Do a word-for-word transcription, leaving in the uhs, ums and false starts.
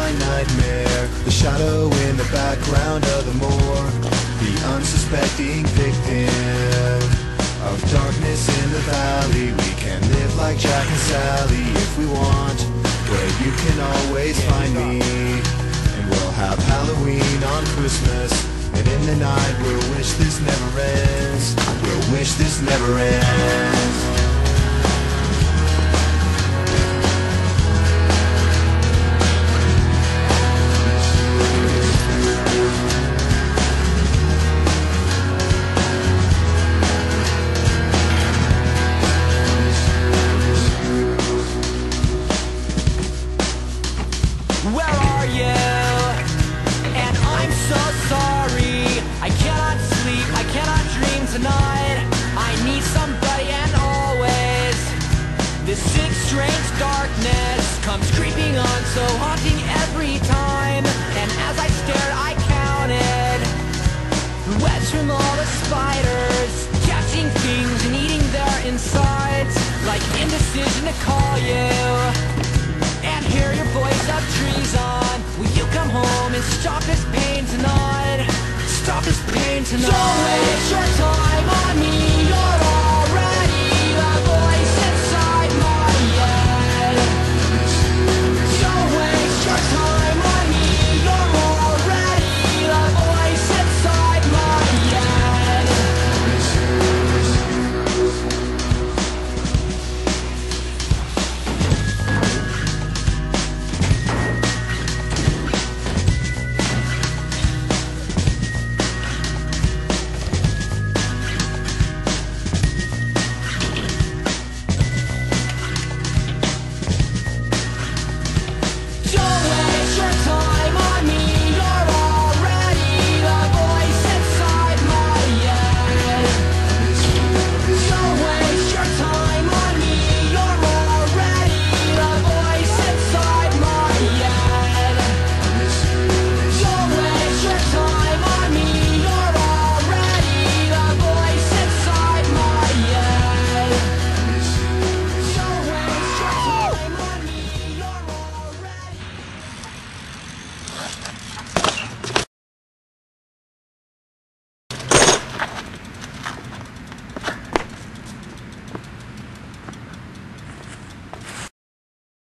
my nightmare, the shadow in the background of the moor, the unsuspecting victim of darkness in the valley. We can live like Jack and Sally if we want, where you can always find me. And we'll have Halloween on Christmas, and in the night we'll wish this never ends. We'll wish this never ends. Where are you? And I'm so sorry. I cannot sleep, I cannot dream tonight. I need somebody and always. This sick, strange darkness comes creeping on, so haunting every time. And as I stared, I counted the webs from all the spiders, catching things and eating their insides, like indecision to call you and hear your voice of treason. Will you come home and stop this pain tonight? Stop this pain tonight. Don't waste your time on me, you're all